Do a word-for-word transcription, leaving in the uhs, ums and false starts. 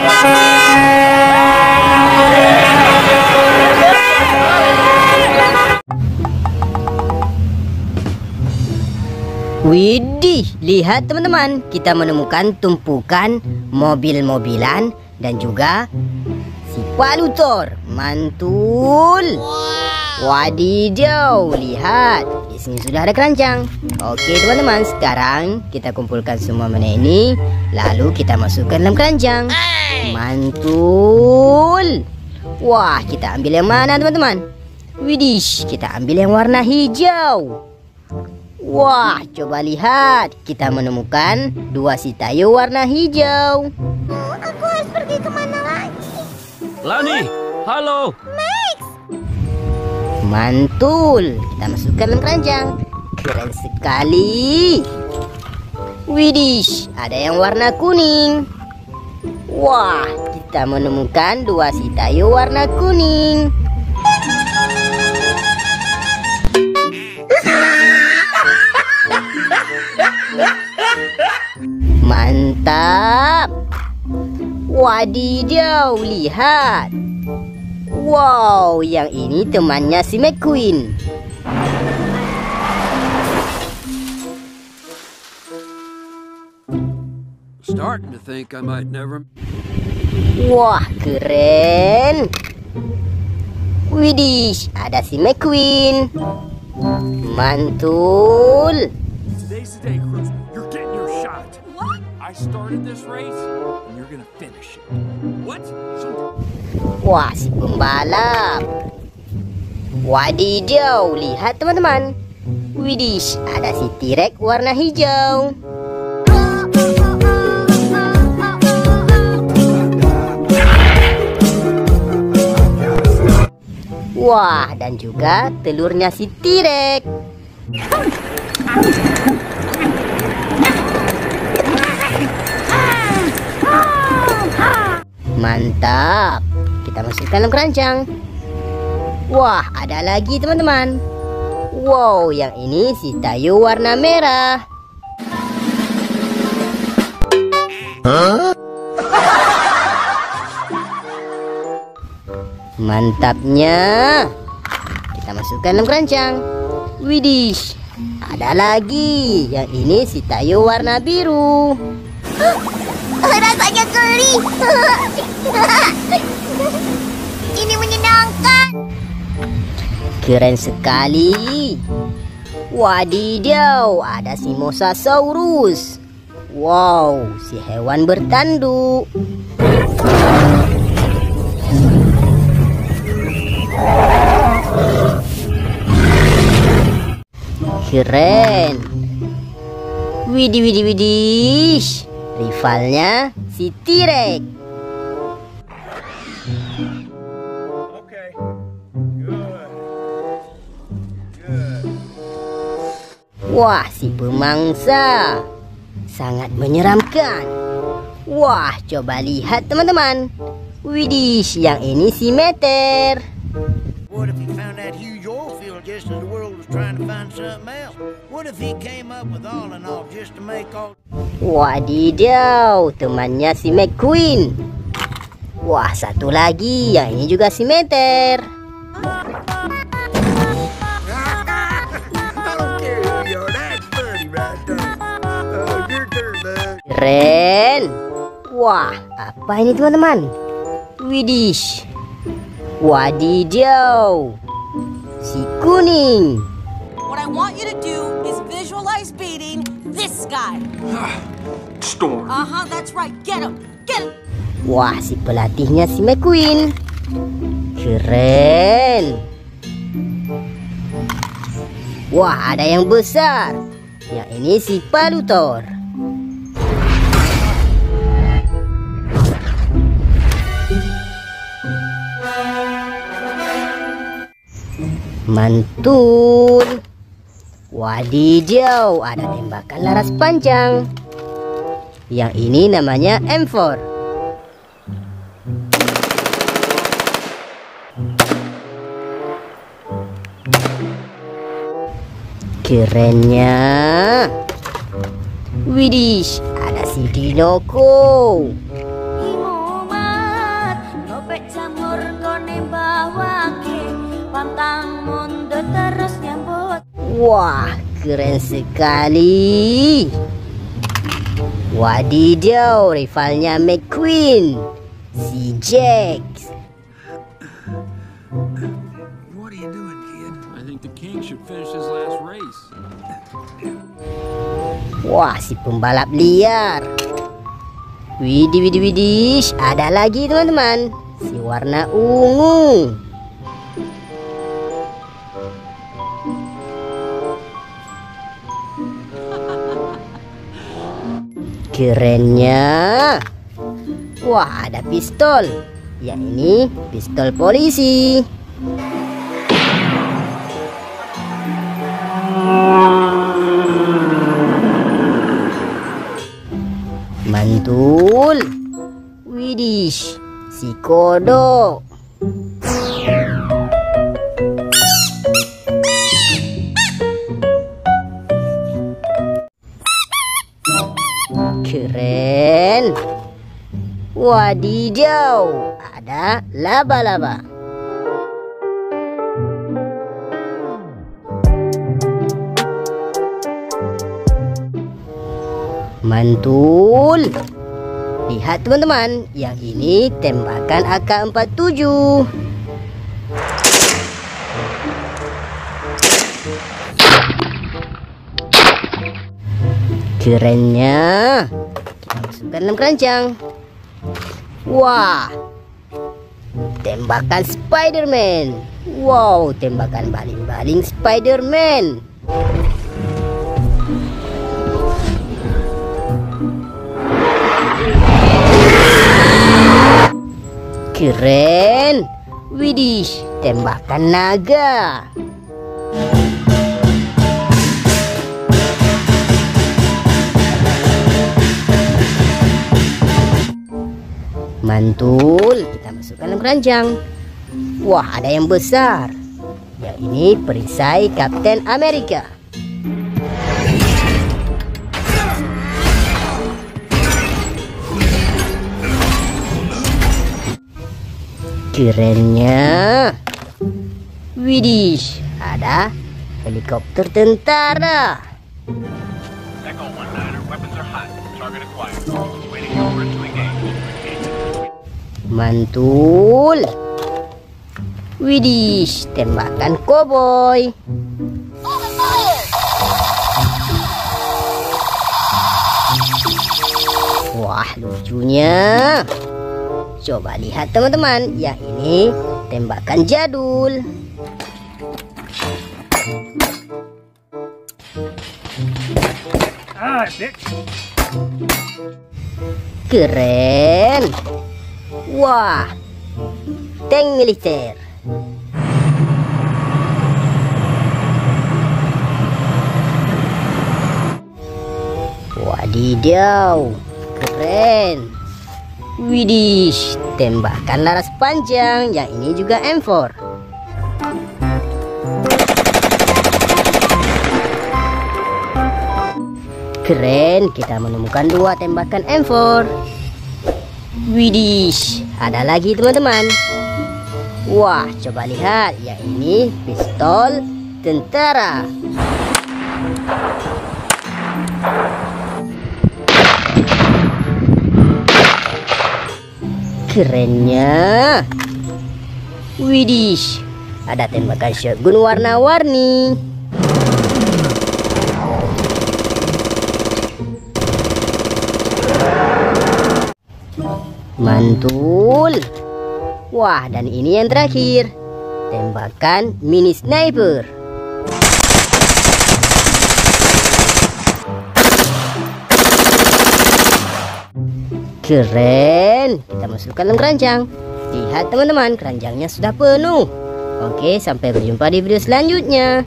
Widih, lihat teman-teman, kita menemukan tumpukan mobil-mobilan dan juga si Palutor. Mantul. Wadidaw, lihat, di sini sudah ada keranjang. Oke teman-teman, sekarang kita kumpulkan semua mana ini, lalu kita masukkan dalam keranjang. Mantul. Wah, kita ambil yang mana teman-teman? Widih, kita ambil yang warna hijau. Wah, coba lihat, kita menemukan dua si tayo warna hijau. Oh, aku harus pergi kemana lagi? Lani, halo. Max. Mantul, kita masukkan dalam keranjang. Keren sekali. Widih, ada yang warna kuning. Wah, kita menemukan dua si tayo warna kuning. Mantap. Wadidaw, lihat. Wow, yang ini temannya si McQueen. Starting to think I might never. Wah, keren. Widih, ada si McQueen. Mantul. Today's the day, Cruz. You're getting your shot. What? I started this race, and you're gonna finish it. What? So... Wah, si pembalap. Wadidaw, lihat teman-teman. Widih, ada si T-Rex warna hijau. Wah, dan juga telurnya si T-Rex. Mantap. Kita masukkan dalam keranjang. Wah, ada lagi teman-teman. Wow, yang ini si tayo warna merah. Huh? Mantapnya. Kita masukkan dalam keranjang. Widih, ada lagi. Yang ini si tayo warna biru. Rasanya geli. Ini menyenangkan. Keren sekali. Wadidaw, ada si Mosasaurus. Wow, si hewan bertanduk. Keren. Widih, widih, widih. Rivalnya si T-Rex. Okay. Good. Good. Wah, si pemangsa sangat menyeramkan. Wah, coba lihat teman-teman. Widih, yang ini si Meter. What if he found that huge oil field just as the world was trying to find something else? What if he came up with all and all just to make all... Wadidaw, temannya si McQueen. Wah, satu lagi, yang ini juga si Meter. Keren. Wah, apa ini teman-teman? Widih. Wadidaw, si kuning. What I want you to do is visualize beating this guy. Storm. Uh-huh, that's right. Get him. Get him. Wah, si pelatihnya si McQueen. Keren. Wah, ada yang besar. Yang ini si Palutor. Mantul. Wadidaw, ada tembakan laras panjang. Yang ini namanya M empat. Kerennya. Widih, ada si Dinoko. Imo Wah, keren sekali. Wadidaw, rivalnya McQueen, si Jack. What are you doing, kid? I think the king should finish his last race. Wah, si pembalap liar. Widih, widih, widih. Ada lagi teman-teman, si warna ungu. Kerennya. Wah, ada pistol. Ya, ini pistol polisi. Mantul. Widih, si kodok. Keren. Wadidaw, ada laba-laba. Mantul. Lihat teman-teman, yang ini tembakan A K empat tujuh. Kerennya. Kita masukkan dalam keranjang. Wah, tembakan Spider-Man. Wow, tembakan baling-baling Spider-Man. Keren. Widih, tembakan naga. Mantul, kita masukkan dalam keranjang. Wah, ada yang besar. Ya, ini perisai Kapten Amerika. Kerennya. Widih, ada helikopter tentara. Echo one niner, weapons are hot. Target acquired. Waiting over to engage. Mantul. Widih, tembakan koboi. Wah, lucunya. Coba lihat teman-teman, ya ini tembakan jadul. Keren. Wah, tank militer. Wadidaw, keren. Widih, tembakan laras panjang. Yang ini juga M empat. Keren, kita menemukan dua tembakan M empat. Widih, ada lagi teman-teman. Wah, coba lihat. Ya, ini pistol tentara. Kerennya. Widih, ada tembakan shotgun warna-warni. Mantul. Wah, dan ini yang terakhir, tembakan mini sniper. Keren. Kita masukkan dalam keranjang. Lihat teman-teman, keranjangnya sudah penuh. Oke, sampai berjumpa di video selanjutnya.